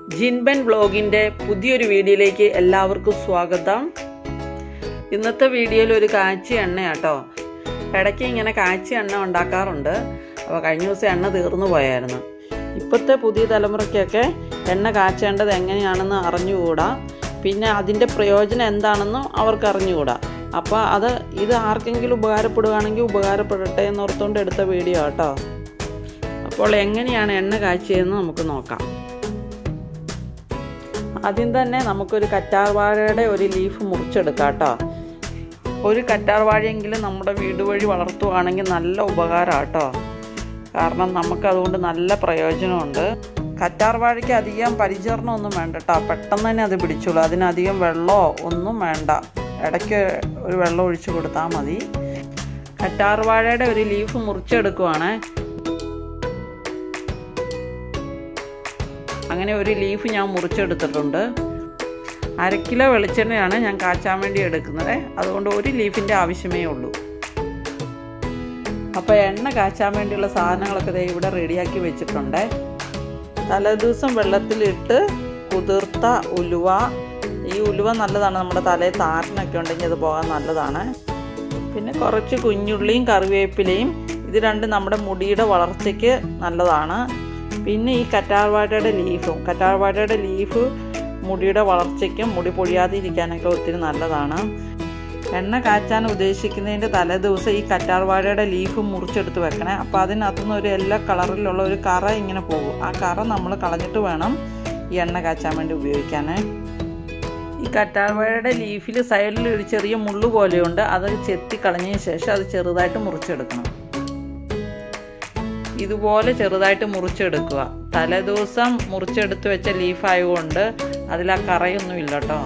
ജിൻബൻ ബ്ലോഗിൻ്റെ പുതിയൊരു വീഡിയോയിലേക്ക് എല്ലാവർക്കും സ്വാഗതം. ഇന്നത്തെ വീഡിയോയിൽ ഒരു കാച്ചി എണ്ണയാട്ടോ. ഇടയ്ക്ക് ഇങ്ങനെ കാച്ചി എണ്ണ ഉണ്ടാക്കാറുണ്ട്. അപ്പോൾ കഴിഞ്ഞ ദിവസം എണ്ണ തീർന്നു പോയായിരുന്നു. ഇപ്പോഴത്തെ പുതിയ തലമുറയ്ക്കൊക്കെ എണ്ണ കാച്ചേണ്ടത് എങ്ങനെയാണെന്ന് അറിഞ്ഞുകൂടാ, പിന്നെ അതിൻ്റെ പ്രയോജനം എന്താണെന്നും അവർക്ക് അറിഞ്ഞുകൂടാ. അപ്പോൾ ഇത് ആർക്കെങ്കിലും ഉപകാരപ്പെടുകയാണെങ്കിൽ ഉപകാരപ്പെടട്ടെ എന്നോർത്തുകൊണ്ട് എടുത്ത വീഡിയോ കേട്ടോ. അപ്പോൾ എങ്ങനെയാണ് എണ്ണ കാച്ചിയതെന്ന് നമുക്ക് നോക്കാം. ആദ്യം തന്നെ നമുക്കൊരു കറ്റാർ വാഴയുടെ ഒരു ലീഫ് മുറിച്ചെടുക്കാം കേട്ടോ. ഒരു കറ്റാർ വാഴയെങ്കിലും നമ്മുടെ വീട് വഴി വളർത്തുകയാണെങ്കിൽ നല്ല ഉപകാരം കേട്ടോ. കാരണം നമുക്കതുകൊണ്ട് നല്ല പ്രയോജനമുണ്ട്. കറ്റാർ വാഴയ്ക്ക് അധികം പരിചരണമൊന്നും വേണ്ട കേട്ടോ, പെട്ടെന്ന് തന്നെ അത് പിടിച്ചോളൂ. അതിനധികം വെള്ളമോ ഒന്നും വേണ്ട, ഇടയ്ക്ക് ഒരു വെള്ളം ഒഴിച്ചു കൊടുത്താൽ മതി. കറ്റാർ വാഴയുടെ ഒരു ലീഫ് മുറിച്ചെടുക്കുവാണ്. അങ്ങനെ ഒരു ലീഫ് ഞാൻ മുറിച്ചെടുത്തിട്ടുണ്ട്. 1/2 കിലോ വെളിച്ചെണ്ണയാണ് ഞാൻ കാച്ചാൻ വേണ്ടി എടുക്കുന്നത്. അതുകൊണ്ട് ഒരു ലീഫിൻ്റെ ആവശ്യമേ ഉള്ളൂ. അപ്പോൾ എണ്ണ കാച്ചാൻ വേണ്ടിയുള്ള സാധനങ്ങളൊക്കെ ഇവിടെ റെഡിയാക്കി വെച്ചിട്ടുണ്ട്. തലേദിവസം വെള്ളത്തിലിട്ട് കുതിർത്ത ഉലുവ. ഈ ഉലുവ നല്ലതാണ്, നമ്മുടെ തലയിൽ താരനൊക്കെ ഉണ്ടെങ്കിൽ അത് പോകാൻ നല്ലതാണ്. പിന്നെ കുറച്ച് കുഞ്ഞുള്ളിയും കറിവേപ്പിലയും. ഇത് രണ്ടും നമ്മുടെ മുടിയുടെ വളർച്ചയ്ക്ക് നല്ലതാണ്. പിന്നെ ഈ കറ്റാർ വാഴയുടെ ലീഫ് മുടിയുടെ വളർച്ചയ്ക്കും മുടി പൊഴിയാതിരിക്കാനൊക്കെ ഒത്തിരി നല്ലതാണ്. എണ്ണ കാച്ചാൻ ഉദ്ദേശിക്കുന്നതിൻ്റെ തലേദിവസം ഈ കറ്റാർ വാഴയുടെ ലീഫ് മുറിച്ചെടുത്ത് വെക്കണേ. അപ്പോൾ അതിനകത്തുനിന്ന് ഒരു എല്ലാ കളറിലുള്ള ഒരു കറ ഇങ്ങനെ പോകും. ആ കറ നമ്മൾ കളഞ്ഞിട്ട് വേണം ഈ എണ്ണ കാച്ചാൻ വേണ്ടി ഉപയോഗിക്കാൻ. ഈ കറ്റാർ വാഴയുടെ ലീഫിൽ സൈഡിൽ ഒരു ചെറിയ മുള്ളു പോലെയുണ്ട്. അത് ചെത്തി കളഞ്ഞതിന് ശേഷം അത് ചെറുതായിട്ട് മുറിച്ചെടുക്കണം. ഇതുപോലെ ചെറുതായിട്ട് മുറിച്ചെടുക്കുക. തലേദിവസം മുറിച്ചെടുത്ത് വെച്ച ലീഫായതുകൊണ്ട് അതിൽ ആ കറയൊന്നും ഇല്ല കേട്ടോ.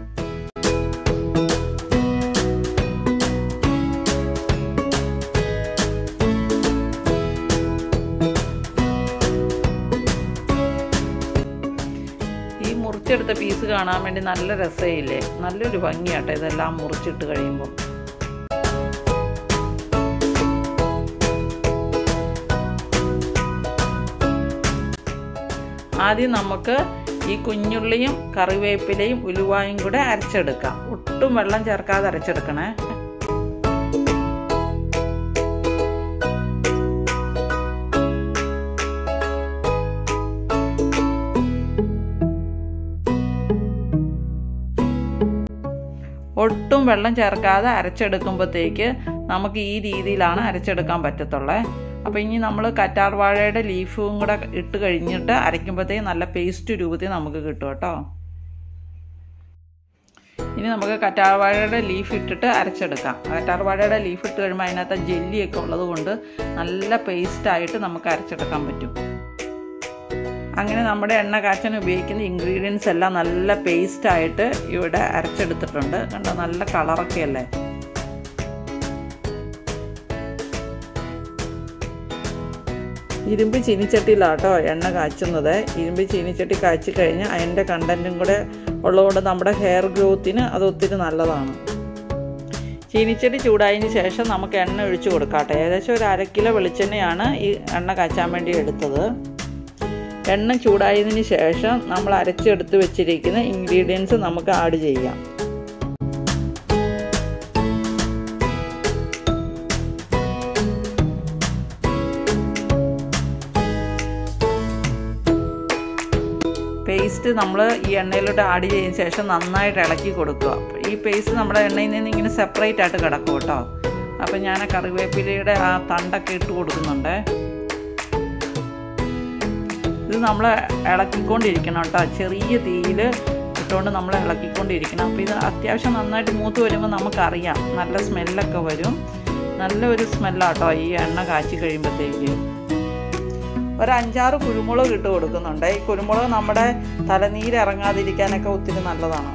ഈ മുറിച്ചെടുത്ത പീസ് കാണാൻ വേണ്ടി നല്ല രസമില്ലേ, നല്ലൊരു ഭംഗിയാട്ടോ ഇതെല്ലാം മുറിച്ചിട്ട് കഴിയുമ്പോൾ. ആദ്യം നമുക്ക് ഈ കുഞ്ഞുള്ളിയും കറിവേപ്പിലയും ഉലുവായും കൂടെ അരച്ചെടുക്കാം. ഒട്ടും വെള്ളം ചേർക്കാതെ അരച്ചെടുക്കണേ. ഒട്ടും വെള്ളം ചേർക്കാതെ അരച്ചെടുക്കുമ്പോഴത്തേക്ക് നമുക്ക് ഈ രീതിയിലാണ് അരച്ചെടുക്കാൻ പറ്റത്തുള്ളേ. അപ്പോൾ ഇനി നമ്മൾ കറ്റാർ വാഴയുടെ ലീഫും കൂടെ ഇട്ട് കഴിഞ്ഞിട്ട് അരയ്ക്കുമ്പോഴത്തേക്ക് നല്ല പേസ്റ്റ് രൂപത്തിൽ നമുക്ക് കിട്ടും കേട്ടോ. ഇനി നമുക്ക് കറ്റാർ വാഴയുടെ ലീഫ് ഇട്ടിട്ട് അരച്ചെടുക്കാം. കറ്റാർ വാഴയുടെ ലീഫ് ഇട്ട് കഴിയുമ്പോൾ അതിനകത്ത് ജെല്ലിയൊക്കെ ഉള്ളത് കൊണ്ട് നല്ല പേസ്റ്റായിട്ട് നമുക്ക് അരച്ചെടുക്കാൻ പറ്റും. അങ്ങനെ നമ്മുടെ എണ്ണ കാച്ചാൻ ഉപയോഗിക്കുന്ന ഇൻഗ്രീഡിയൻസ് എല്ലാം നല്ല പേസ്റ്റായിട്ട് ഇവിടെ അരച്ചെടുത്തിട്ടുണ്ട്. കണ്ടോ, നല്ല കളറൊക്കെ അല്ലേ. ഇരുമ്പ് ചീനിച്ചട്ടിയിലാട്ടോ എണ്ണ കാച്ചുന്നത്. ഇരുമ്പ് ചീനിച്ചട്ടി കാച്ചി കഴിഞ്ഞ് അതിൻ്റെ കണ്ടൻറ്റും കൂടെ ഉള്ളതുകൊണ്ട് നമ്മുടെ ഹെയർ ഗ്രോത്തിന് അത് ഒത്തിരി നല്ലതാണ്. ചീനിച്ചട്ടി ചൂടായതിന് ശേഷം നമുക്ക് എണ്ണ ഒഴിച്ച് കൊടുക്കാട്ടെ. ഏകദേശം ഒരു 1/2 കിലോ വെളിച്ചെണ്ണയാണ് ഈ എണ്ണ കാച്ചാൻ വേണ്ടി എടുത്തത്. എണ്ണ ചൂടായതിന് ശേഷം നമ്മൾ അരച്ചെടുത്ത് വെച്ചിരിക്കുന്ന ഇൻഗ്രീഡിയൻസ് നമുക്ക് ആഡ് ചെയ്യാം. പേസ്റ്റ് നമ്മൾ ഈ എണ്ണയിലോട്ട് ആഡ് ചെയ്തതിന് ശേഷം നന്നായിട്ട് ഇളക്കി കൊടുക്കുക. ഈ പേസ്റ്റ് നമ്മുടെ എണ്ണയിൽ നിന്ന് ഇങ്ങനെ സെപ്പറേറ്റ് ആയിട്ട് കിടക്കും കേട്ടോ. അപ്പം ഞാൻ കറിവേപ്പിലയുടെ ആ തണ്ടൊക്കെ ഇട്ട് കൊടുക്കുന്നുണ്ട്. ഇത് നമ്മൾ ഇളക്കിക്കൊണ്ടിരിക്കണം കേട്ടോ. ചെറിയ തീയിൽ ഇട്ടുകൊണ്ട് നമ്മൾ ഇളക്കിക്കൊണ്ടിരിക്കണം. അപ്പോൾ ഇത് അത്യാവശ്യം നന്നായിട്ട് മൂത്ത് വരുമ്പോൾ നമുക്കറിയാം, നല്ല സ്മെല്ലൊക്കെ വരും. നല്ലൊരു സ്മെല്ലാട്ടോ ഈ എണ്ണ കാച്ചി കഴിയുമ്പോഴത്തേക്ക്. ഒരു 5-6 കുരുമുളക് ഇട്ട് കൊടുക്കുന്നുണ്ട്. ഈ കുരുമുളക് നമ്മുടെ തലനീര് ഇറങ്ങാതിരിക്കാനൊക്കെ ഒത്തിരി നല്ലതാണ്.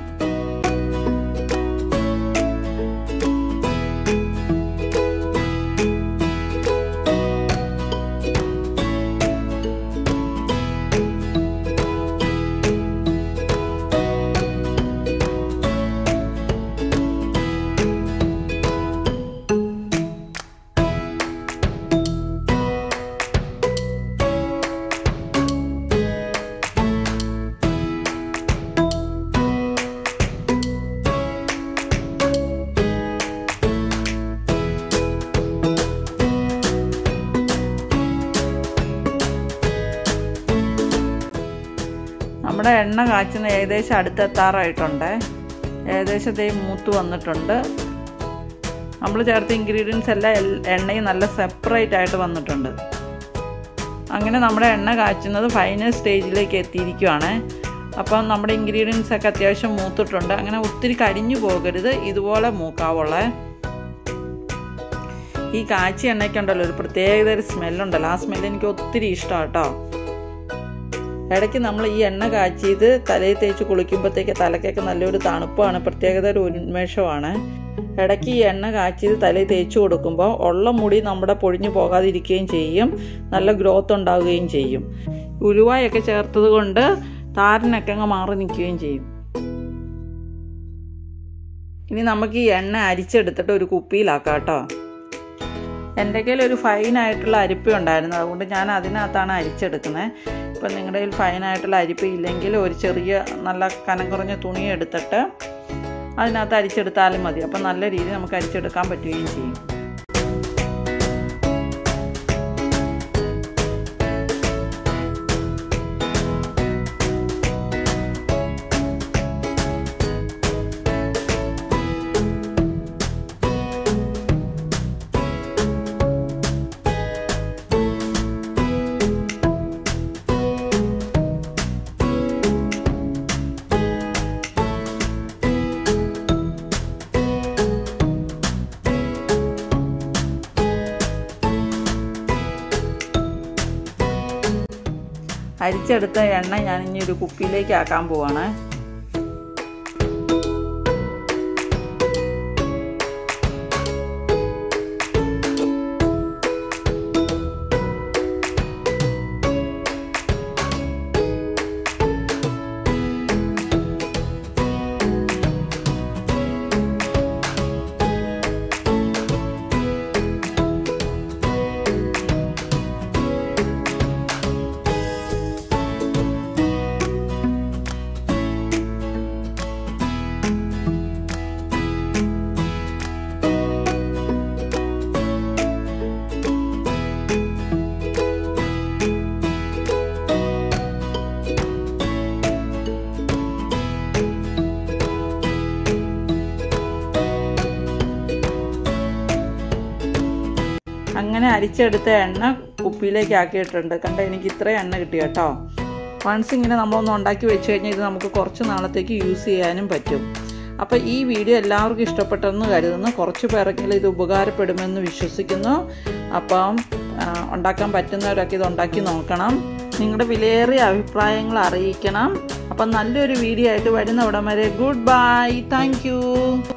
നമ്മുടെ എണ്ണ കാച്ചുന്ന ഏകദേശം അടുത്തെത്താറായിട്ടുണ്ട്. ഏകദേശം ദേ മൂത്ത് വന്നിട്ടുണ്ട്. നമ്മൾ ചേർത്ത ഇൻഗ്രീഡിയൻസ് എല്ലാം എണ്ണയും നല്ല സെപ്പറേറ്റ് ആയിട്ട് വന്നിട്ടുണ്ട്. അങ്ങനെ നമ്മുടെ എണ്ണ കാച്ചുന്നത് ഫൈനൽ സ്റ്റേജിലേക്ക് എത്തിയിരിക്കുകയാണ്. അപ്പം നമ്മുടെ ഇൻഗ്രീഡിയൻസ് ഒക്കെ അത്യാവശ്യം മൂത്തിട്ടുണ്ട്. അങ്ങനെ ഒത്തിരി കരിഞ്ഞു പോകരുത്, ഇതുപോലെ മൂക്കാവുള്ളേ. ഈ കാച്ചി എണ്ണയ്ക്കുണ്ടല്ലോ ഒരു പ്രത്യേകതരം സ്മെല്ലുണ്ടല്ലോ, ആ സ്മെല്ല് എനിക്ക് ഒത്തിരി ഇഷ്ടമാണ് കേട്ടോ. ഇടയ്ക്ക് നമ്മൾ ഈ എണ്ണ കാച്ചിയത് തലയിൽ തേച്ച് കുളിക്കുമ്പോഴത്തേക്ക് തലക്കൊക്കെ നല്ലൊരു തണുപ്പാണ്, പ്രത്യേകതരം ഉന്മേഷമാണ്. ഇടയ്ക്ക് ഈ എണ്ണ കാച്ചിയത് തലയിൽ തേച്ച് കൊടുക്കുമ്പോൾ ഉള്ള മുടി നമ്മുടെ പൊഴിഞ്ഞു പോകാതിരിക്കുകയും ചെയ്യും, നല്ല ഗ്രോത്ത് ഉണ്ടാവുകയും ചെയ്യും. ഉലുവായൊക്കെ ചേർത്തത് കൊണ്ട് താരനൊക്കെ അങ്ങ് മാറി നിൽക്കുകയും ചെയ്യും. ഇനി നമുക്ക് ഈ എണ്ണ അരിച്ചെടുത്തിട്ട് ഒരു കുപ്പിയിലാക്കാം കേട്ടോ. എൻ്റെ കയ്യിൽ ഒരു ഫൈനായിട്ടുള്ള അരിപ്പ ഉണ്ടായിരുന്നു, അതുകൊണ്ട് ഞാൻ അതിനകത്താണ് അരിച്ചെടുക്കുന്നത്. ഇപ്പം നിങ്ങളുടെ കയ്യിൽ ഫൈനായിട്ടുള്ള അരിപ്പ ഇല്ലെങ്കിൽ ഒരു ചെറിയ നല്ല കനം കുറഞ്ഞ തുണി എടുത്തിട്ട് അതിനകത്ത് അരിച്ചെടുത്താലും മതി. അപ്പം നല്ല രീതിയിൽ നമുക്ക് അരിച്ചെടുക്കാൻ പറ്റുകയും ചെയ്യും. അരിച്ചെടുത്ത എണ്ണ ഞാൻ ഇനി ഒരു കുപ്പിയിലേക്ക് ആക്കാൻ പോവാണ്. അങ്ങനെ അരിച്ചെടുത്ത എണ്ണ കുപ്പിയിലേക്ക് ആക്കിയിട്ടുണ്ട്. കണ്ട, എനിക്ക് ഇത്രയും എണ്ണ കിട്ടി കേട്ടോ. വൺസ് ഇങ്ങനെ നമ്മളൊന്ന് ഉണ്ടാക്കി വെച്ച് കഴിഞ്ഞാൽ ഇത് നമുക്ക് കുറച്ച് നാളത്തേക്ക് യൂസ് ചെയ്യാനും പറ്റും. അപ്പോൾ ഈ വീഡിയോ എല്ലാവർക്കും ഇഷ്ടപ്പെട്ടെന്ന് കരുതുന്നു. കുറച്ച് പേർക്കെങ്കിലും ഇത് ഉപകാരപ്പെടുമെന്ന് വിശ്വസിക്കുന്നു. അപ്പം ഉണ്ടാക്കാൻ പറ്റുന്നവരൊക്കെ ഇത് ഉണ്ടാക്കി നോക്കണം. നിങ്ങളുടെ വിലയേറിയ അഭിപ്രായങ്ങൾ അറിയിക്കണം. അപ്പം നല്ലൊരു വീഡിയോ ആയിട്ട് വരുന്നവിടം വരെ ഗുഡ് ബൈ. Thank you.